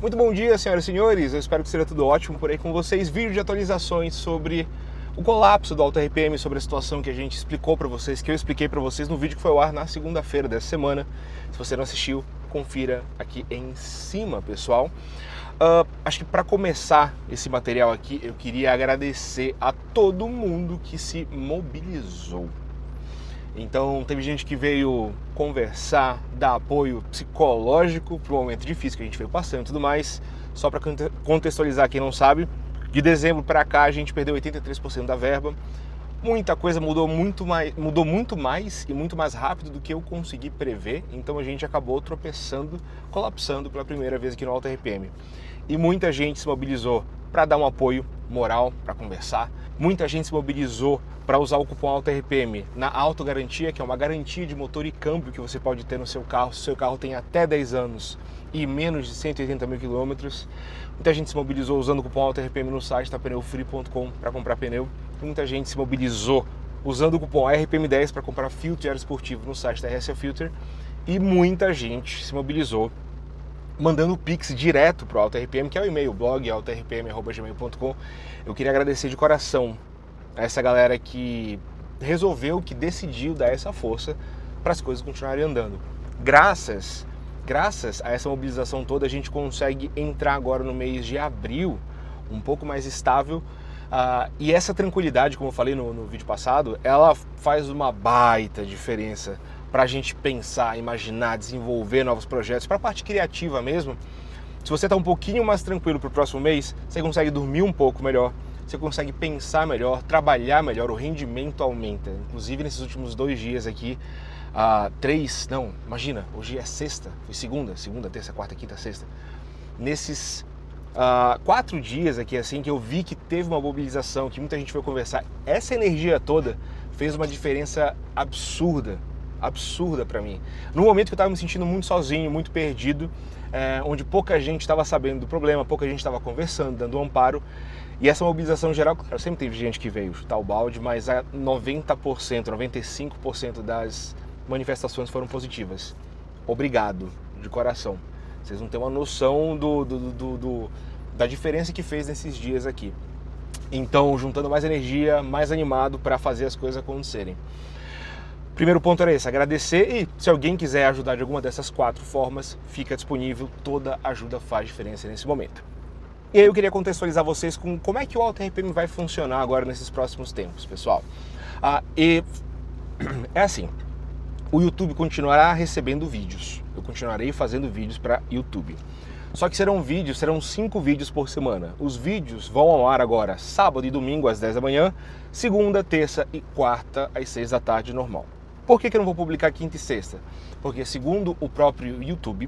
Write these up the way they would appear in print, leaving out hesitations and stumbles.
Muito bom dia, senhoras e senhores, eu espero que seja tudo ótimo por aí com vocês. Vídeo de atualizações sobre o colapso do Alto RPM, sobre a situação que a gente explicou para vocês, que eu expliquei para vocês no vídeo que foi ao ar na segunda-feira dessa semana. Se você não assistiu, confira aqui em cima, pessoal. Acho que para começar esse material aqui, eu queria agradecer a todo mundo que se mobilizou. Então, teve gente que veio conversar, dar apoio psicológico para o momento difícil que a gente veio passando e tudo mais. Só para contextualizar quem não sabe, de dezembro para cá a gente perdeu 83% da verba. Muita coisa mudou muito mais e muito mais rápido do que eu consegui prever. Então a gente acabou tropeçando, colapsando pela primeira vez aqui no Alto RPM. E muita gente se mobilizou para dar um apoio moral, para conversar. Muita gente se mobilizou para usar o cupom Alto RPM na autogarantia, que é uma garantia de motor e câmbio que você pode ter no seu carro, se o seu carro tem até 10 anos e menos de 180 mil quilômetros. Muita gente se mobilizou usando o cupom Alto RPM no site pneufree.com para comprar pneu. Muita gente se mobilizou usando o cupom RPM10 para comprar filtro de ar esportivo no site da RSA Filter. E muita gente se mobilizou mandando o Pix direto para o Alto RPM, que é o e-mail, blog autorpm@gmail.com. Eu queria agradecer de coração a essa galera que resolveu, que decidiu dar essa força para as coisas continuarem andando. Graças a essa mobilização toda, a gente consegue entrar agora no mês de abril um pouco mais estável. E essa tranquilidade, como eu falei no vídeo passado, ela faz uma baita diferença para a gente pensar, imaginar, desenvolver novos projetos, para a parte criativa mesmo. Se você está um pouquinho mais tranquilo para o próximo mês, você consegue dormir um pouco melhor, você consegue pensar melhor, trabalhar melhor, o rendimento aumenta. Inclusive nesses últimos 2 dias aqui, imagina, hoje é sexta, foi segunda, terça, quarta, quinta, sexta. Nesses 4 dias aqui, assim, que eu vi que teve uma mobilização, que muita gente foi conversar, essa energia toda fez uma diferença absurda para mim. No momento que eu estava me sentindo muito sozinho, muito perdido, onde pouca gente estava sabendo do problema, pouca gente estava conversando, dando um amparo, e essa mobilização geral, claro, sempre teve gente que veio chutar o balde, mas 90%, 95% das manifestações foram positivas. Obrigado, de coração. Vocês não têm uma noção da diferença que fez nesses dias aqui. Então, juntando mais energia, mais animado para fazer as coisas acontecerem. Primeiro ponto era esse, agradecer, e se alguém quiser ajudar de alguma dessas 4 formas, fica disponível, toda ajuda faz diferença nesse momento. E aí eu queria contextualizar vocês com como é que o Alto RPM vai funcionar agora nesses próximos tempos, pessoal. É assim, o YouTube continuará recebendo vídeos, eu continuarei fazendo vídeos para YouTube. Só que serão 5 vídeos por semana. Os vídeos vão ao ar agora sábado e domingo às 10 da manhã, segunda, terça e quarta às 6 da tarde normal. Por que eu não vou publicar quinta e sexta? Porque segundo o próprio YouTube,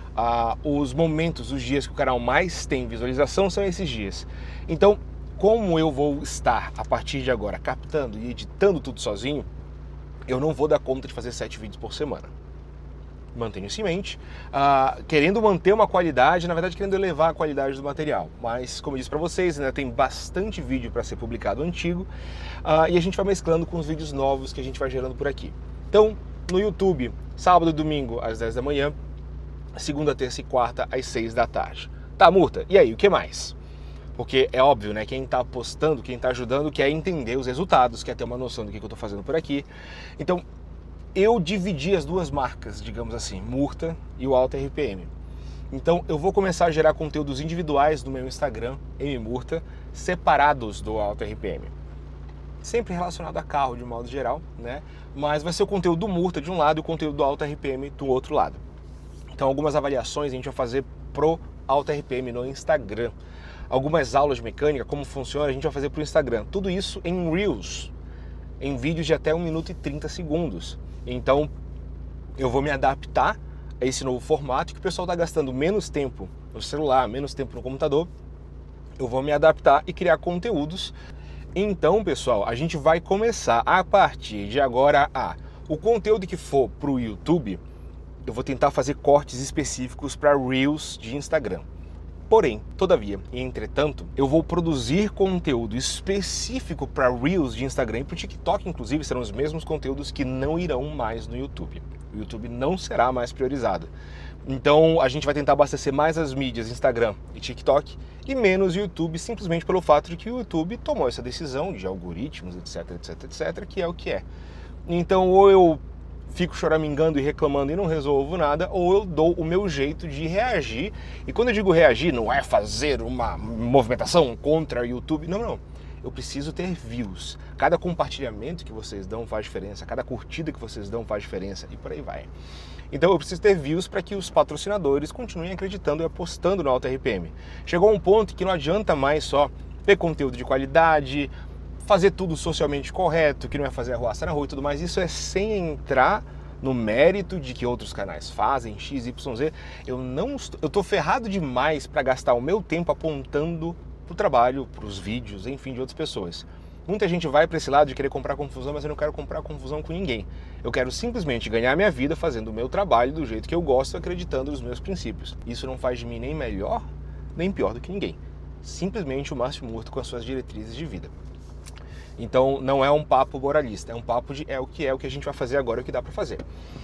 os momentos, os dias que o canal mais tem visualização são esses dias. Então, como eu vou estar a partir de agora captando e editando tudo sozinho, eu não vou dar conta de fazer 7 vídeos por semana. Mantenho isso em mente, querendo manter uma qualidade, na verdade querendo elevar a qualidade do material. Mas, como eu disse para vocês, ainda tem bastante vídeo para ser publicado antigo, e a gente vai mesclando com os vídeos novos que a gente vai gerando por aqui. Então, no YouTube, sábado e domingo às 10 da manhã, segunda, terça e quarta às 6 da tarde. Tá, Murta, e aí, o que mais? Porque é óbvio, né? Quem está postando, quem está ajudando, quer entender os resultados, quer ter uma noção do que eu estou fazendo por aqui. Então, eu dividi as 2 marcas, digamos assim, Murta e o Alto RPM. Então, eu vou começar a gerar conteúdos individuais no meu Instagram, mmurta, separados do Alto RPM. Sempre relacionado a carro, de modo geral, né? Mas vai ser o conteúdo do Murta de um lado e o conteúdo do Alto RPM do outro lado. Então, algumas avaliações a gente vai fazer pro Alto RPM no Instagram. Algumas aulas de mecânica, como funciona, a gente vai fazer pro Instagram. Tudo isso em Reels, em vídeos de até 1 minuto e 30 segundos. Então, eu vou me adaptar a esse novo formato, que o pessoal está gastando menos tempo no celular, menos tempo no computador. Eu vou me adaptar e criar conteúdos. Então, pessoal, a gente vai começar a partir de agora o conteúdo que for para o YouTube, eu vou tentar fazer cortes específicos para Reels de Instagram. Porém, todavia e entretanto, eu vou produzir conteúdo específico para Reels de Instagram e para o TikTok, inclusive, serão os mesmos conteúdos que não irão mais no YouTube. O YouTube não será mais priorizado. Então, a gente vai tentar abastecer mais as mídias Instagram e TikTok e menos o YouTube, simplesmente pelo fato de que o YouTube tomou essa decisão de algoritmos, etc, etc, etc, que é o que é. Então, ou eu fico choramingando e reclamando e não resolvo nada, ou eu dou o meu jeito de reagir. E quando eu digo reagir, não é fazer uma movimentação contra o YouTube, não. Eu preciso ter views. Cada compartilhamento que vocês dão faz diferença, cada curtida que vocês dão faz diferença, e por aí vai. Então eu preciso ter views para que os patrocinadores continuem acreditando e apostando no Alta RPM. Chegou um ponto que não adianta mais só ter conteúdo de qualidade, fazer tudo socialmente correto, que não é fazer arruaça na rua e tudo mais. Isso é sem entrar no mérito de que outros canais fazem, X, Y, Z. Eu tô ferrado demais para gastar o meu tempo apontando pro trabalho, pros vídeos, enfim, de outras pessoas. Muita gente vai para esse lado de querer comprar confusão, mas eu não quero comprar confusão com ninguém. Eu quero simplesmente ganhar minha vida fazendo o meu trabalho do jeito que eu gosto, acreditando nos meus princípios. Isso não faz de mim nem melhor, nem pior do que ninguém. Simplesmente o Márcio Murta com as suas diretrizes de vida. Então não é um papo moralista, é um papo de é o que a gente vai fazer agora, é o que dá para fazer.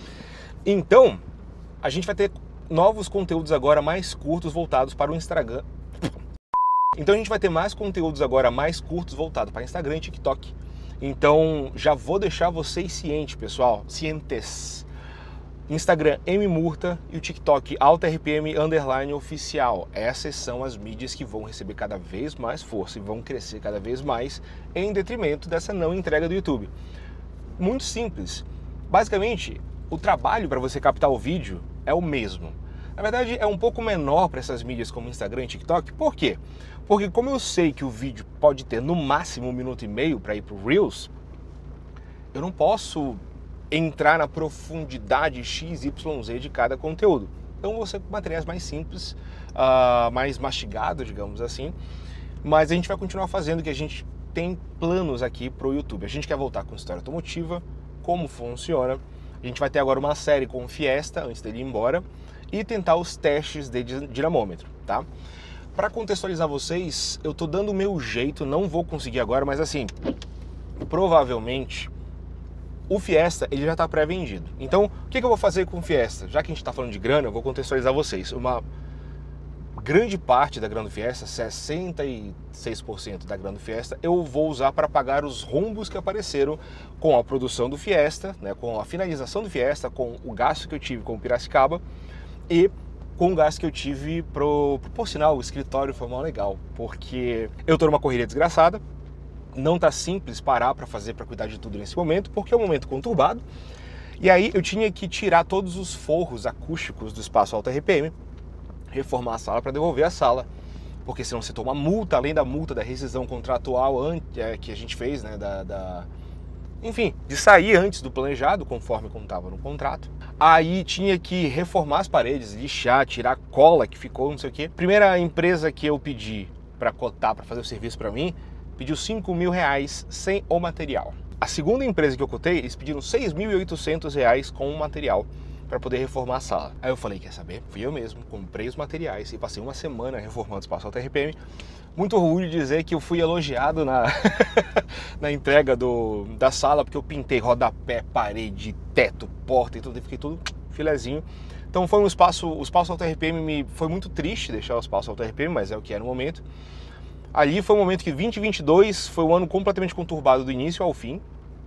Então, a gente vai ter novos conteúdos agora mais curtos voltados para o Instagram. Então a gente vai ter mais conteúdos agora mais curtos voltados para Instagram e TikTok. Então já vou deixar vocês cientes, pessoal, cientes. Instagram mmurta e o TikTok @RPM_oficial. Essas são as mídias que vão receber cada vez mais força e vão crescer cada vez mais em detrimento dessa não entrega do YouTube. Muito simples. Basicamente, o trabalho para você captar o vídeo é o mesmo. Na verdade, é um pouco menor para essas mídias como Instagram e TikTok. Por quê? Porque como eu sei que o vídeo pode ter no máximo 1,5 minutos para ir para o Reels, eu não posso entrar na profundidade XYZ de cada conteúdo. Então vão ser materiais mais simples, mais mastigados, digamos assim, mas a gente vai continuar fazendo o que a gente tem planos aqui para o YouTube. A gente quer voltar com história automotiva, como funciona. A gente vai ter agora uma série com o Fiesta, antes dele ir embora, e tentar os testes de dinamômetro, tá? Para contextualizar vocês, eu tô dando o meu jeito, não vou conseguir agora, mas assim, provavelmente o Fiesta ele já está pré-vendido. Então, o que eu vou fazer com o Fiesta? Já que a gente está falando de grana, eu vou contextualizar vocês. Uma grande parte da grana do Fiesta, 66% da grana do Fiesta, eu vou usar para pagar os rombos que apareceram com a produção do Fiesta, né, com a finalização do Fiesta, com o gasto que eu tive com o Piracicaba e com o gasto que eu tive por sinal, o escritório foi mal legal, porque eu tô numa correria desgraçada. Não tá simples parar para cuidar de tudo nesse momento, porque é um momento conturbado. E aí eu tinha que tirar todos os forros acústicos do espaço Alta RPM, reformar a sala para devolver a sala, porque senão você toma multa, além da multa da rescisão contratual que a gente fez, né, enfim, de sair antes do planejado, conforme como estava no contrato. Aí tinha que reformar as paredes, lixar, tirar a cola que ficou, não sei o quê. Primeira empresa que eu pedi para cotar, para fazer o serviço para mim, pediu R$5.000 sem o material. A segunda empresa que eu cotei, eles pediram R$6.800 com o material para poder reformar a sala. Aí eu falei, quer saber? Fui eu mesmo, comprei os materiais e passei uma semana reformando o espaço Alta RPM. Muito orgulho de dizer que eu fui elogiado na entrega da sala, porque eu pintei rodapé, parede, teto, porta e tudo, e fiquei tudo filezinho. Então foi um espaço, o espaço Alta RPM foi muito triste deixar o espaço Alta RPM, mas é o que é no momento. Ali foi um momento que 2022 foi um ano completamente conturbado do início ao fim,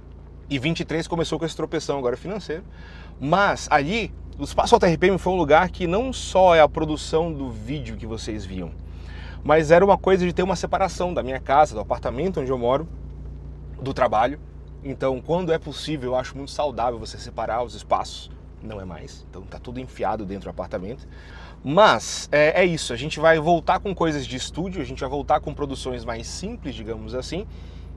e 23 começou com esse tropeção agora financeiro. Mas ali, o espaço Alta RPM foi um lugar que não só é a produção do vídeo que vocês viam, mas era uma coisa de ter uma separação da minha casa, do apartamento onde eu moro, do trabalho. Então, quando é possível, eu acho muito saudável você separar os espaços. Não é mais, então tá tudo enfiado dentro do apartamento. Mas é isso, a gente vai voltar com coisas de estúdio, a gente vai voltar com produções mais simples, digamos assim,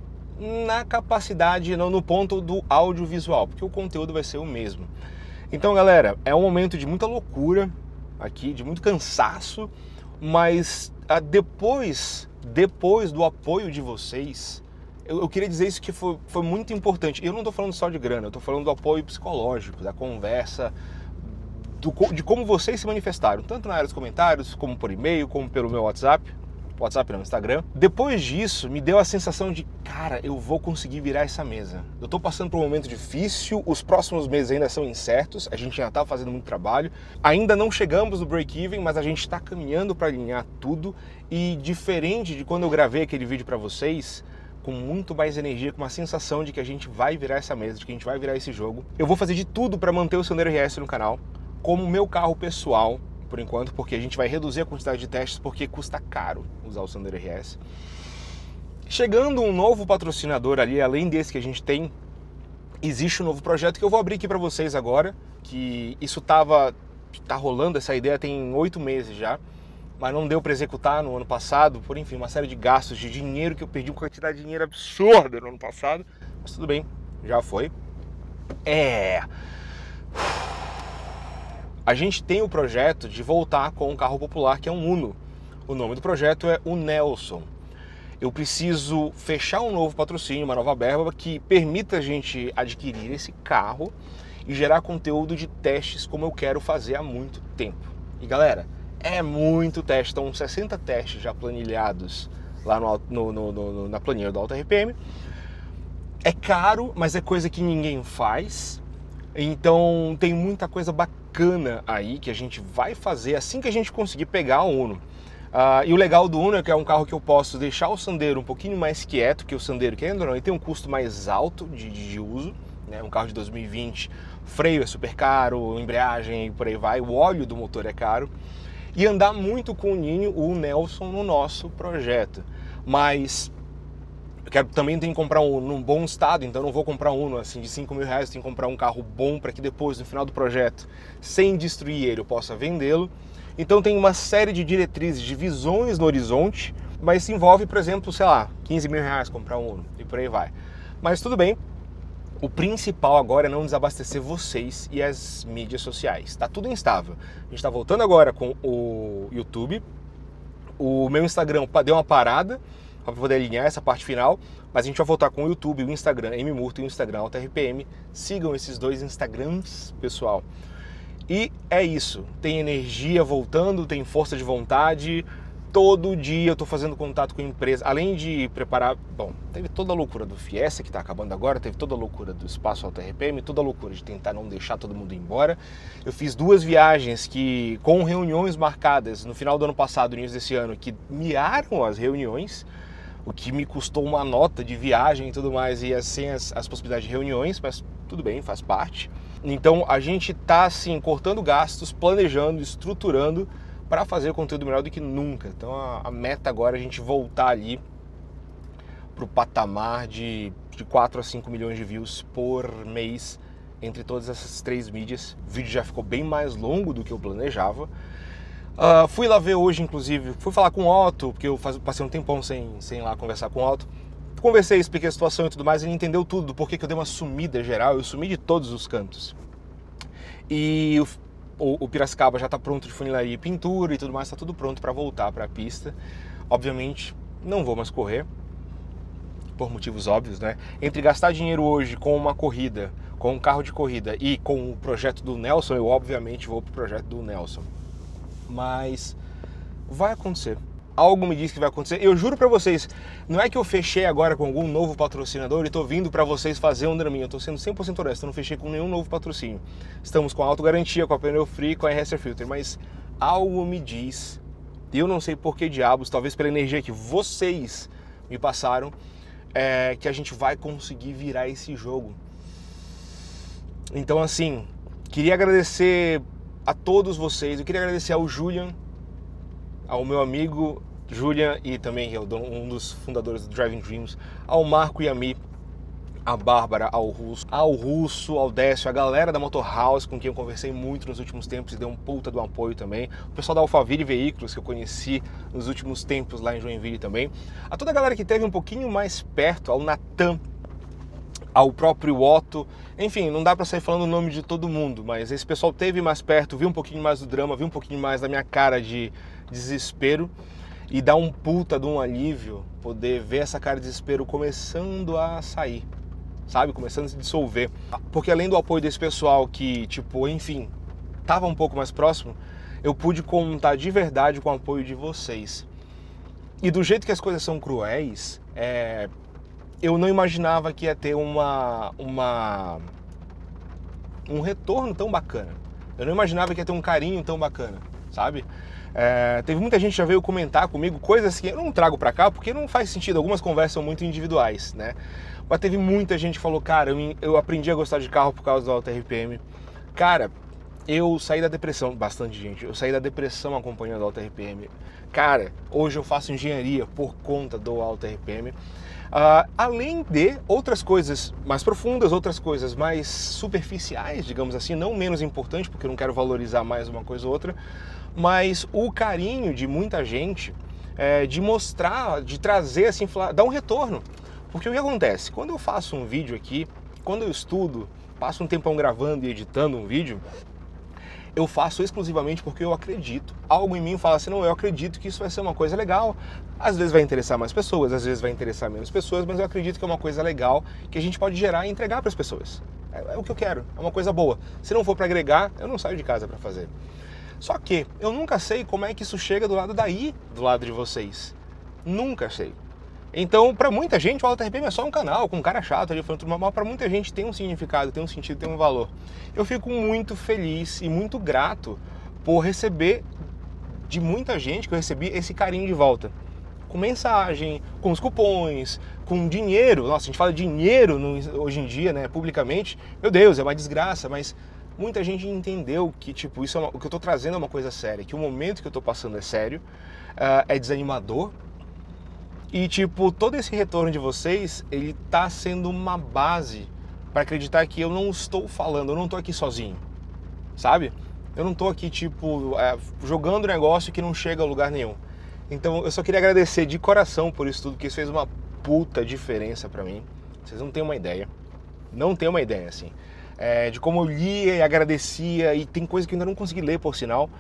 na capacidade, no ponto do audiovisual, porque o conteúdo vai ser o mesmo. Então, galera, é um momento de muita loucura aqui, de muito cansaço, mas depois do apoio de vocês, eu queria dizer isso que foi muito importante. Eu não estou falando só de grana, eu estou falando do apoio psicológico, da conversa, de como vocês se manifestaram, tanto na área dos comentários, como por e-mail, como pelo meu WhatsApp não, Instagram. Depois disso, me deu a sensação de, cara, eu vou conseguir virar essa mesa. Eu tô passando por um momento difícil, os próximos meses ainda são incertos, a gente já tá fazendo muito trabalho, ainda não chegamos no break-even, mas a gente tá caminhando para alinhar tudo, e diferente de quando eu gravei aquele vídeo para vocês, com muito mais energia, com uma sensação de que a gente vai virar essa mesa, de que a gente vai virar esse jogo. Eu vou fazer de tudo para manter o Sandero RS no canal, como meu carro pessoal, por enquanto, porque a gente vai reduzir a quantidade de testes, porque custa caro usar o Sandero RS. Chegando um novo patrocinador ali, além desse que a gente tem, existe um novo projeto que eu vou abrir aqui para vocês agora, que isso tá rolando, essa ideia tem 8 meses já, mas não deu para executar no ano passado, por enfim, uma série de gastos de dinheiro que eu perdi, uma quantidade de dinheiro absurda no ano passado, mas tudo bem, já foi. A gente tem o projeto de voltar com um carro popular que é um Uno. O nome do projeto é o Nelson. Eu preciso fechar um novo patrocínio, uma nova verba que permita a gente adquirir esse carro e gerar conteúdo de testes como eu quero fazer há muito tempo. E galera, é muito teste, estão 60 testes já planilhados lá na planilha do Auto RPM. É caro, mas é coisa que ninguém faz. Então tem muita coisa bacana aí que a gente vai fazer assim que a gente conseguir pegar o Uno. E o legal do Uno é que é um carro que eu posso deixar o Sandero um pouquinho mais quieto, que o Sandero, querendo ou não, ele tem um custo mais alto de uso, né? Um carro de 2020, freio é super caro, embreagem e por aí vai, o óleo do motor é caro. E andar muito com o Ninho, o Nelson, no nosso projeto. Mas eu também tenho que comprar um Uno num bom estado, então não vou comprar um Uno assim de 5 mil reais, eu tenho que comprar um carro bom para que depois, no final do projeto, sem destruir ele, eu possa vendê-lo. Então tem uma série de diretrizes, de visões no horizonte, mas se envolve, por exemplo, sei lá, 15 mil reais comprar um Uno e por aí vai. Mas tudo bem, o principal agora é não desabastecer vocês e as mídias sociais. Tá tudo instável. A gente está voltando agora com o YouTube, o meu Instagram deu uma parada, para poder alinhar essa parte final, mas a gente vai voltar com o YouTube, o Instagram MMurto e o Instagram Auto RPM. Sigam esses dois Instagrams, pessoal. E é isso, tem energia voltando, tem força de vontade, todo dia eu tô fazendo contato com a empresa, além de preparar, bom, teve toda a loucura do Fiesta que tá acabando agora, teve toda a loucura do Espaço Auto RPM, toda a loucura de tentar não deixar todo mundo ir embora. Eu fiz 2 viagens com reuniões marcadas no final do ano passado, no início desse ano, que miaram as reuniões, o que me custou uma nota de viagem e tudo mais, e assim as possibilidades de reuniões, mas tudo bem, faz parte. Então a gente tá assim, cortando gastos, planejando, estruturando para fazer conteúdo melhor do que nunca. Então a meta agora é a gente voltar ali pro patamar de 4 a 5 milhões de views por mês entre todas essas 3 mídias. O vídeo já ficou bem mais longo do que eu planejava. Fui lá ver hoje, inclusive, fui falar com o Otto, porque eu passei um tempão sem ir lá conversar com o Otto. Conversei, expliquei a situação e tudo mais, ele entendeu tudo, do porquê que eu dei uma sumida geral, eu sumi de todos os cantos. E o Piracicaba já está pronto de funilaria e pintura e tudo mais, está tudo pronto para voltar para a pista. Obviamente, não vou mais correr, por motivos óbvios, né? Entre gastar dinheiro hoje com uma corrida, com um carro de corrida e com o projeto do Nelson, eu obviamente vou para o projeto do Nelson. Mas vai acontecer. Algo me diz que vai acontecer. Eu juro pra vocês, não é que eu fechei agora com algum novo patrocinador e tô vindo pra vocês fazer um draminha. Eu tô sendo 100% honesto, eu não fechei com nenhum novo patrocínio. Estamos com a Autogarantia, com a Pneu Free, com a RS Filter, mas algo me diz, e eu não sei por que diabos, talvez pela energia que vocês me passaram, que a gente vai conseguir virar esse jogo. Então assim, queria agradecer a todos vocês, eu queria agradecer ao Julian, ao meu amigo Julian e também um dos fundadores do Driving Dreams, ao Marco e a Mi, a Bárbara, ao Russo, ao Décio, a galera da Motor House com quem eu conversei muito nos últimos tempos e deu um puta do apoio também, o pessoal da Alphaville Veículos que eu conheci nos últimos tempos lá em Joinville também, a toda a galera que esteve um pouquinho mais perto, ao Natan, ao próprio Otto, enfim, não dá pra sair falando o nome de todo mundo, mas esse pessoal teve mais perto, viu um pouquinho mais do drama, viu um pouquinho mais da minha cara de desespero e dá um puta de um alívio poder ver essa cara de desespero começando a sair, sabe? Começando a se dissolver. Porque além do apoio desse pessoal que, tipo, enfim, estava um pouco mais próximo, eu pude contar de verdade com o apoio de vocês. E do jeito que as coisas são cruéis, eu não imaginava que ia ter um retorno tão bacana. Eu não imaginava que ia ter um carinho tão bacana, sabe? Teve muita gente que já veio comentar comigo coisas que eu não trago pra cá porque não faz sentido, algumas conversas são muito individuais, né? Mas teve muita gente que falou, cara, eu aprendi a gostar de carro por causa do Alta RPM. Cara, eu saí da depressão, bastante gente, eu saí da depressão acompanhando o Alta RPM. Cara, hoje eu faço engenharia por conta do Alta RPM. Além de outras coisas mais profundas, outras coisas mais superficiais, digamos assim, não menos importante, porque eu não quero valorizar mais uma coisa ou outra, mas o carinho de muita gente, de mostrar, de trazer, assim, dar um retorno. Porque o que acontece? Quando eu faço um vídeo aqui, quando eu estudo, passo um tempão gravando e editando um vídeo, eu faço exclusivamente porque eu acredito. Algo em mim fala assim, não, eu acredito que isso vai ser uma coisa legal. Às vezes vai interessar mais pessoas, às vezes vai interessar menos pessoas, mas eu acredito que é uma coisa legal que a gente pode gerar e entregar para as pessoas. É o que eu quero, é uma coisa boa. Se não for para agregar, eu não saio de casa para fazer. Só que eu nunca sei como é que isso chega do lado daí, do lado de vocês. Nunca sei. Então, para muita gente, o Alta RPM é só um canal com um cara chato ali falando tudo mal. Para muita gente tem um significado, tem um sentido, tem um valor. Eu fico muito feliz e muito grato por receber de muita gente que eu recebi esse carinho de volta. Com mensagem, com os cupons, com dinheiro. Nossa, a gente fala dinheiro hoje em dia, né, publicamente. Meu Deus, é uma desgraça, mas muita gente entendeu que, tipo, isso o que eu tô trazendo é uma coisa séria, que o momento que eu tô passando é sério, é desanimador. E, tipo, todo esse retorno de vocês, ele tá sendo uma base para acreditar que eu não estou falando, eu não tô aqui sozinho, sabe? Eu não tô aqui, tipo, jogando negócio que não chega a lugar nenhum. Então, eu só queria agradecer de coração por isso tudo, porque isso fez uma puta diferença para mim. Vocês não têm uma ideia. Não têm uma ideia, assim. De como eu lia e agradecia, e tem coisa que eu ainda não consegui ler, por sinal.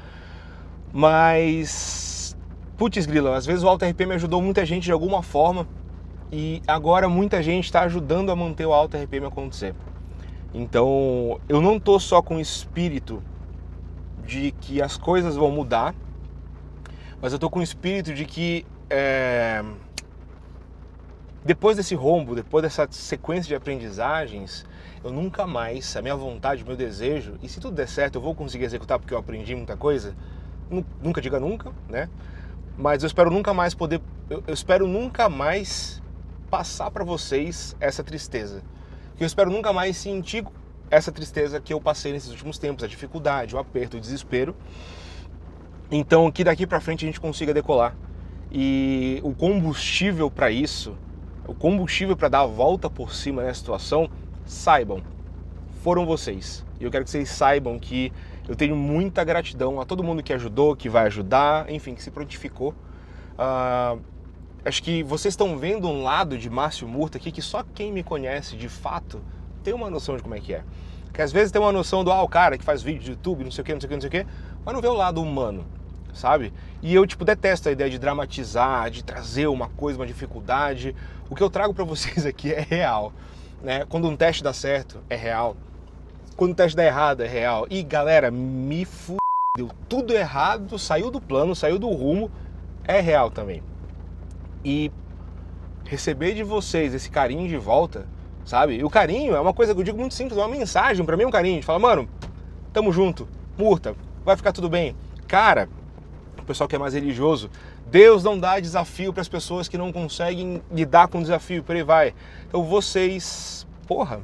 Mas... putz grila, às vezes o Alta RPM ajudou muita gente de alguma forma e agora muita gente está ajudando a manter o Alta RPM acontecer. Então eu não tô só com o espírito de que as coisas vão mudar, mas eu tô com o espírito de que depois desse rombo, depois dessa sequência de aprendizagens, eu nunca mais, a minha vontade, o meu desejo, e se tudo der certo eu vou conseguir executar porque eu aprendi muita coisa, nunca diga nunca, né? Mas eu espero nunca mais eu espero nunca mais passar para vocês essa tristeza. Eu espero nunca mais sentir essa tristeza que eu passei nesses últimos tempos, a dificuldade, o aperto, o desespero. Então que daqui para frente a gente consiga decolar. E o combustível para isso, o combustível para dar a volta por cima nessa situação, saibam, foram vocês. E eu quero que vocês saibam que eu tenho muita gratidão a todo mundo que ajudou, que vai ajudar, enfim, que se prontificou. Acho que vocês estão vendo um lado de Márcio Murta aqui que só quem me conhece de fato tem uma noção de como é que é. Porque às vezes tem uma noção do, o cara que faz vídeo de YouTube, não sei o que, não sei o que, não sei o que, mas não vê o lado humano, sabe? E eu, tipo, detesto a ideia de dramatizar, de trazer uma coisa, uma dificuldade. O que eu trago pra vocês aqui é real, né? Quando um teste dá certo, é real. Quando o teste dá errado, é real. E galera, me deu tudo errado, saiu do plano, saiu do rumo, é real também. E receber de vocês esse carinho de volta, sabe? E o carinho é uma coisa que eu digo muito simples, é uma mensagem, pra mim é um carinho. A gente fala, mano, tamo junto, Murta, vai ficar tudo bem. Cara, o pessoal que é mais religioso, Deus não dá desafio para as pessoas que não conseguem lidar com o desafio, por aí vai. Então vocês, porra,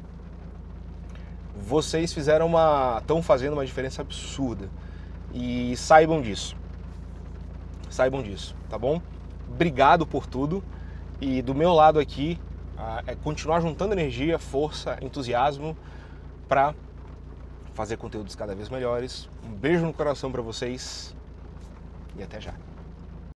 vocês estão fazendo uma diferença absurda. E saibam disso. Saibam disso, tá bom? Obrigado por tudo. E do meu lado aqui, é continuar juntando energia, força, entusiasmo para fazer conteúdos cada vez melhores. Um beijo no coração para vocês e até já.